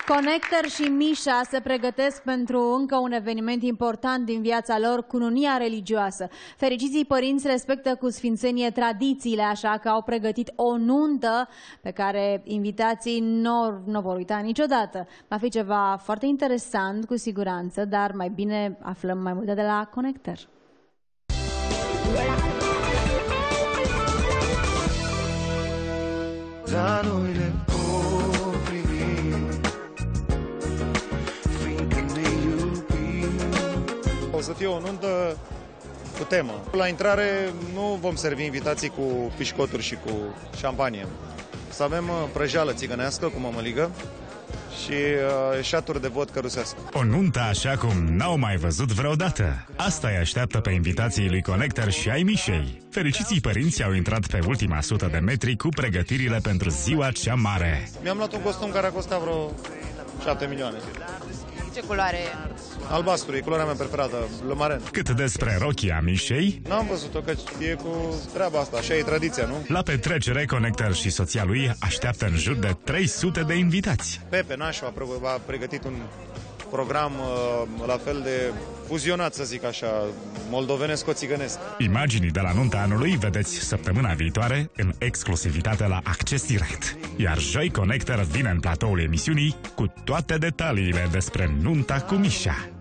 Connector și Mișa se pregătesc pentru încă un eveniment important din viața lor, cununia religioasă. Fericiții părinți respectă cu sfințenie tradițiile, așa că au pregătit o nuntă pe care invitații nu vor uita niciodată. Va fi ceva foarte interesant, cu siguranță, dar mai bine aflăm mai multe de la Connector. Dar noi ne potrivim, fiindcă ne iubim. O să fie o nuntă cu temă. La intrare nu vom servi invitații cu pișcoturi și cu șampanie. Să avem prăjeală țigănească cu mămăligă și eșaturi de vodcă rusească. O nuntă așa cum n-au mai văzut vreodată. Asta îi așteaptă pe invitații lui Connector și ai Mișei. Fericiții părinți au intrat pe ultima 100 de metri cu pregătirile pentru ziua cea mare. Mi-am luat un costum care a costat vreo 7 milioane. Ce culoare e? Albastru, e culoarea mea preferată, le maren. Cât despre rochia Mișei, N-am văzut-o, că e cu treaba asta, așa e tradiția, nu? la petrecere Connector și soția lui așteaptă în jur de 300 de invitați. Pepe Nașu a pregătit un program la fel de fuzionat, să zic așa, moldovenesc-țigănesc. Imaginii de la nunta anului vedeți săptămâna viitoare în exclusivitate la Acces Direct. Iar joi Connector vine în platoul emisiunii cu toate detaliile despre nunta cu Mișa.